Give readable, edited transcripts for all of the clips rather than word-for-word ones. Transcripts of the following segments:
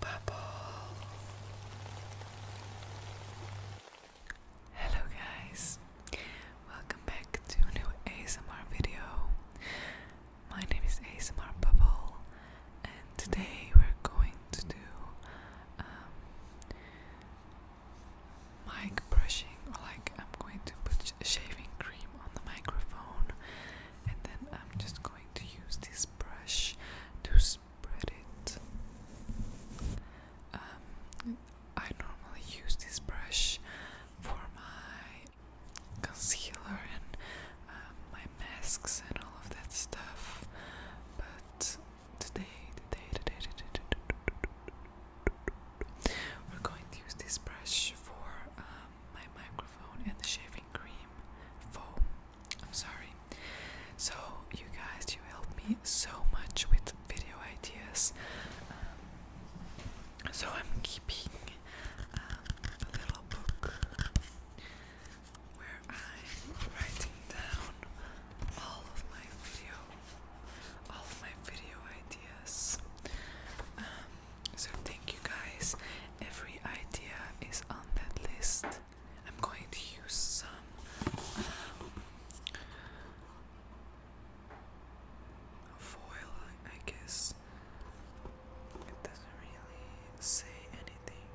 bubble. Hello guys, welcome back to a new ASMR video. My name is ASMR Bubble, and today we're going to do mic brushing, or like I'm going to put shaving cream on the microphone, and then I'm just going to use this brush to spread it. I normally use this brush for my concealer and my masks and all of that stuff, but today we're going to use this brush for my microphone and the shaving cream foam. I'm sorry. So you guys, you help me so much with video ideas. So I'm keeping a little book where I'm writing down all of my video ideas. So thank you guys. Every idea is on that list. I'm going to use some foil, I guess. It doesn't really say anything,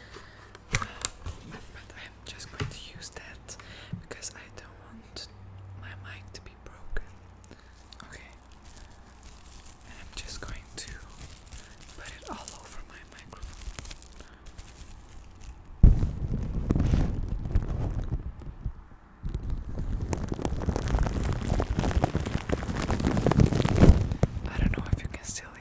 but I'm just going to use that because I don't want my mic to be broken. Okay, and I'm just going to put it all over my microphone. I don't know if you can still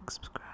subscribe.